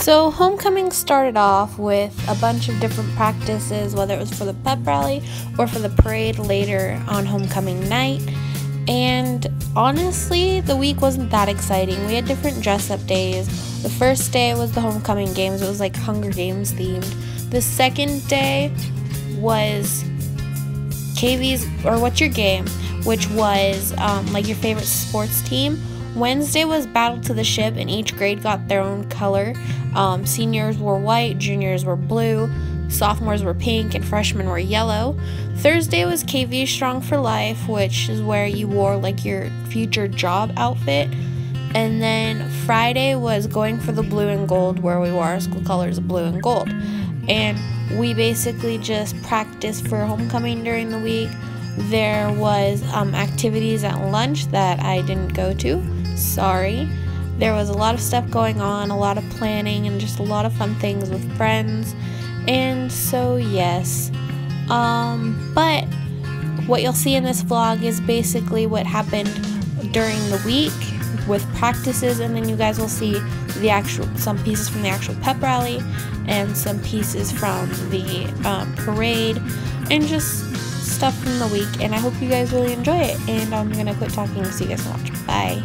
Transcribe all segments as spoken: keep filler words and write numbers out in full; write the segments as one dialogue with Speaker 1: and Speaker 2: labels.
Speaker 1: So homecoming started off with a bunch of different practices, whether it was for the pep rally or for the parade later on homecoming night. And honestly, the week wasn't that exciting. We had different dress-up days. The first day was the homecoming games. It was like Hunger Games themed. The second day was K V's or What's Your Game, which was um, like your favorite sports team. Wednesday was Battle to the Ship, and each grade got their own color. Um, seniors were white, juniors were blue, sophomores were pink, and freshmen were yellow. Thursday was K V Strong for Life, which is where you wore like your future job outfit. And then Friday was Going for the Blue and Gold, where we wore our school colors of blue and gold. And we basically just practiced for homecoming during the week. There was um, activities at lunch that I didn't go to. Sorry. There was a lot of stuff going on, a lot of planning, and just a lot of fun things with friends. And so yes, um, but what you'll see in this vlog is basically what happened during the week with practices, and then you guys will see the actual some pieces from the actual pep rally and some pieces from the um, parade and just stuff from the week. And I hope you guys really enjoy it, and I'm gonna quit talking so you guys can watch. Bye.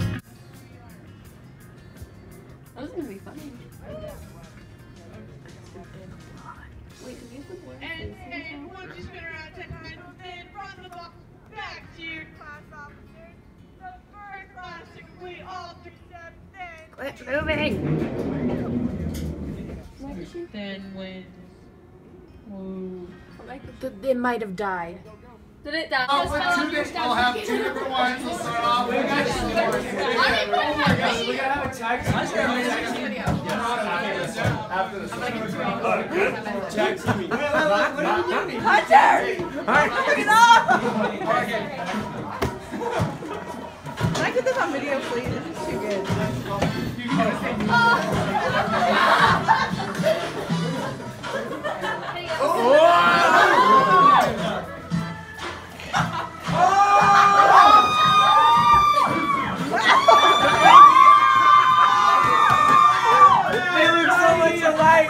Speaker 2: That was gonna be funny. Wait, did you put more?
Speaker 3: And, and once you spin around ten times, then from the box back to your class officers. The first class to complete all three steps, then
Speaker 2: Quit moving!
Speaker 3: Then when whoa.
Speaker 2: It might have died. Did it die?
Speaker 4: Oh, with two different, we'll have two different ones. We'll start off. We got oh my gosh, we gotta have a tag team. After this. Tag team. What are you doing? Hunter! Look it up!
Speaker 5: Can I get this on video, please? This is too good.
Speaker 4: They look so much alike.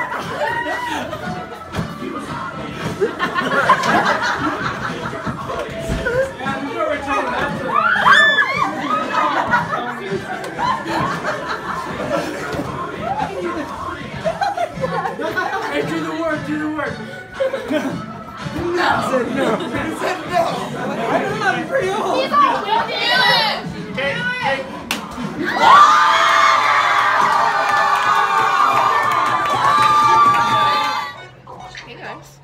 Speaker 4: Hey, do the work, do the work. No. I said no. I said no. I don't know, for you. He's all do it. Okay, okay.
Speaker 1: Hey guys.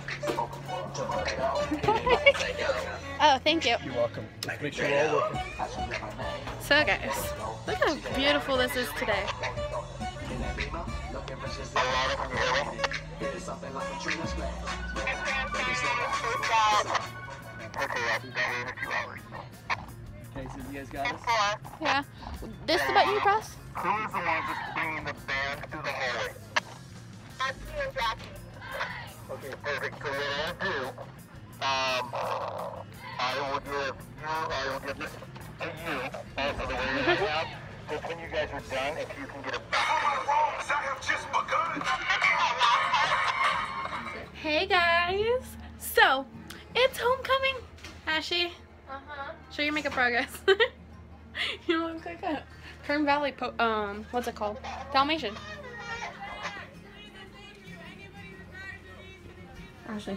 Speaker 1: Oh, thank you.
Speaker 4: You're welcome. Just make sure we're all working.
Speaker 1: So guys, look how beautiful this is today.
Speaker 4: Okay, so you guys got us?
Speaker 1: Yeah. This the button you press?
Speaker 6: Who is the one that's bringing the band through the hallway? That's you and Jackie. Okay, perfect. So what I'll do, um, I will give you, I will give this to you, also the way that I have. So when you guys are done, if you can get it back to me. I have just begun.
Speaker 1: Hey guys. So, it's homecoming. Ashley,
Speaker 2: Uh-huh.
Speaker 1: show your makeup progress. You look like a Kern Valley, po um, what's it called? Dalmatian. Ashley.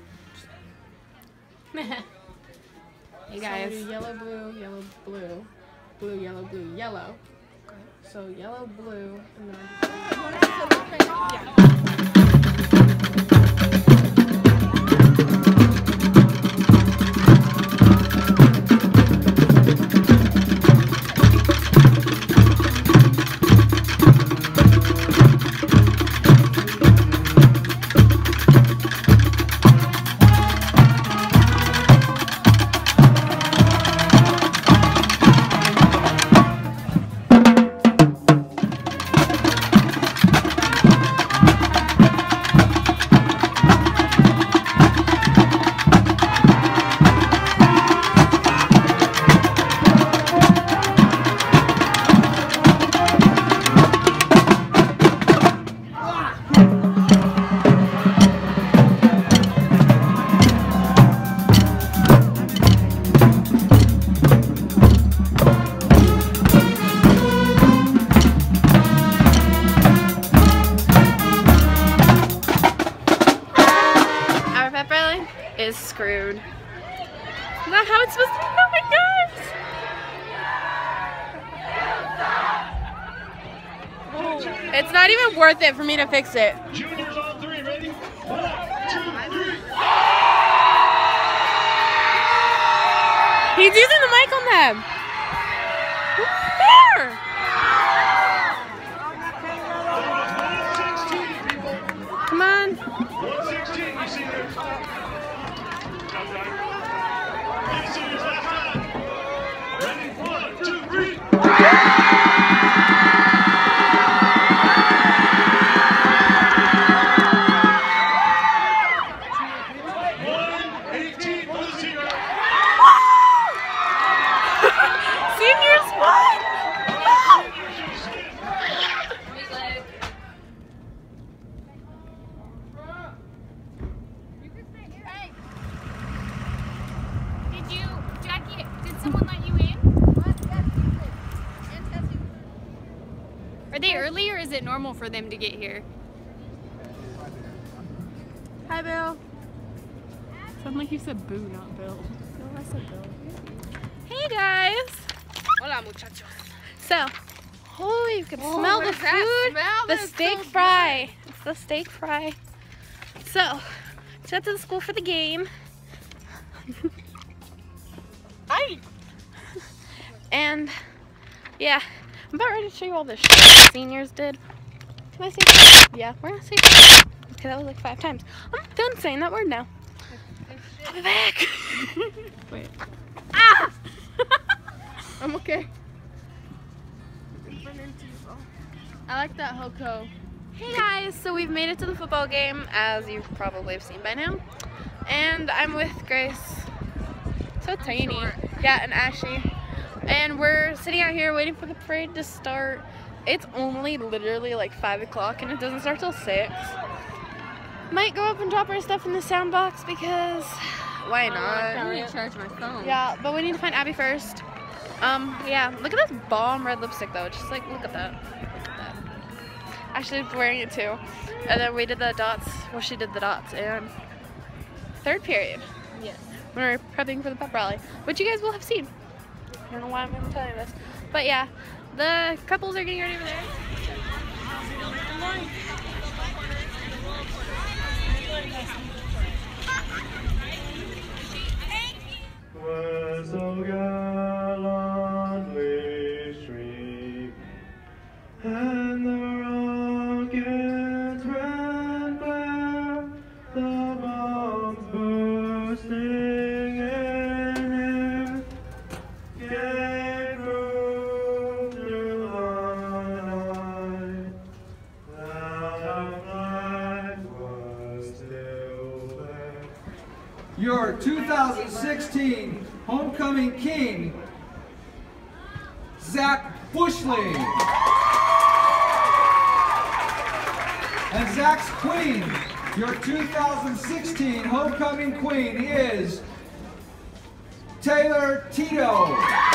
Speaker 1: Hey guys.
Speaker 2: So yellow, blue, yellow, blue, blue, yellow, blue, yellow. So yellow, blue, and then.
Speaker 1: line is screwed. Not how it's supposed to be going, guys. It's not even worth it for me to fix it.
Speaker 7: Juniors on three, ready? One, two, three.
Speaker 1: He's using the mic on them. Fair. Come on.
Speaker 7: one sixteen, you see there. You see your last time. Ready? One, two, three. one eighteen for the senior.
Speaker 1: Seniors won.
Speaker 8: Did you, Jackie, did someone let you in? Are they early or is it normal for them to get here?
Speaker 2: Hi, Bill. Sound like you said boo, not Bill.
Speaker 1: No, I said Bill. Hey guys.
Speaker 2: Hola, muchachos.
Speaker 1: So, oh, you can
Speaker 2: Oh,
Speaker 1: smell
Speaker 2: what
Speaker 1: the
Speaker 2: is that
Speaker 1: food.
Speaker 2: smell?
Speaker 1: The
Speaker 2: That is
Speaker 1: steak
Speaker 2: so
Speaker 1: fry. It's the steak fry. So, just got to the school for the game.
Speaker 2: Hi.
Speaker 1: And yeah, I'm about ready to show you all the shit the seniors did. Can I say that? Yeah, we're gonna say that. Okay, that was like five times. I'm done saying that word now. I'll be back.
Speaker 2: Wait,
Speaker 1: Ah!
Speaker 2: I'm okay. I like that Hoko.
Speaker 1: Hey guys, so we've made it to the football game, as you probably have seen by now. And I'm with Grace. So tiny. Yeah, and Ashley. And we're sitting out here waiting for the parade to start. It's only literally like five o'clock and it doesn't start till six. Might go up and drop our stuff in the sound box because why not?
Speaker 2: I need to charge my phone.
Speaker 1: Yeah, but we need to find Abby first. Um, yeah, look at this bomb red lipstick though. Just like, look at that. Look at that. Ashley's wearing it too. And then we did the dots. Well, she did the dots. And third period.
Speaker 2: Yes.
Speaker 1: When we were prepping for the pep rally, which you guys will have seen. I don't know why I'm even telling you this. But yeah, the couples are getting ready over there.
Speaker 7: Was so gallantly streaked, and the rockets ran bare, the bombs bursting in air, gave room through the night, that night was still there.
Speaker 4: Your two thousand sixteen Homecoming King, Zach Bushling. And Zach's Queen, your two thousand sixteen Homecoming Queen is Taylor Tito.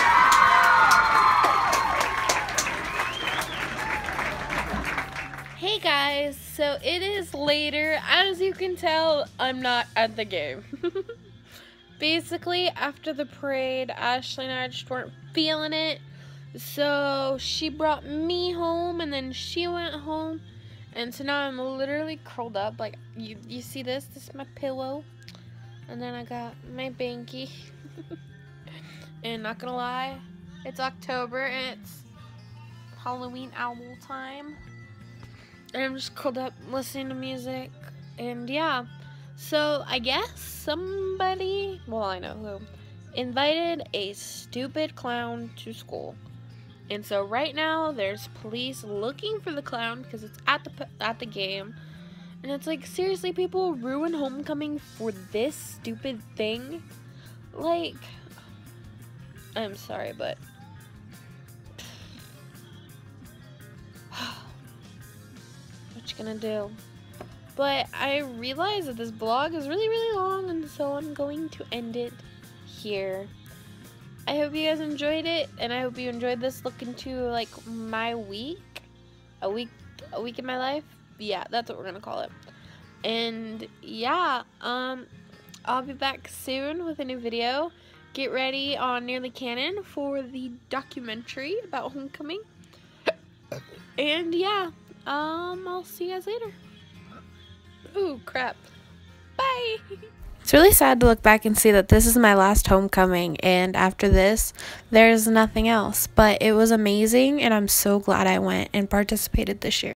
Speaker 1: Hey guys, so it is later. As you can tell, I'm not at the game. Basically, after the parade, Ashley and I just weren't feeling it. So she brought me home and then she went home. And so now I'm literally curled up. Like, you, you see this? This is my pillow. And then I got my banky. And not gonna lie, it's October and it's Halloween owl time. And I'm just curled up listening to music. And yeah. So I guess somebody, well, I know who, invited a stupid clown to school. And so right now there's police looking for the clown because it's at the at the game. And it's like, seriously, people ruin homecoming for this stupid thing? Like, I'm sorry, but what you gonna do? But I realize that this vlog is really, really long, and so I'm going to end it here. I hope you guys enjoyed it, and I hope you enjoyed this look into like my week, a week, a week in my life. Yeah, that's what we're gonna call it. And yeah, um, I'll be back soon with a new video. Get ready on Nearly Canon for the documentary about homecoming. And yeah, um, I'll see you guys later. Ooh, crap. Bye! It's really sad to look back and see that this is my last homecoming, and after this, there's nothing else. But it was amazing, and I'm so glad I went and participated this year.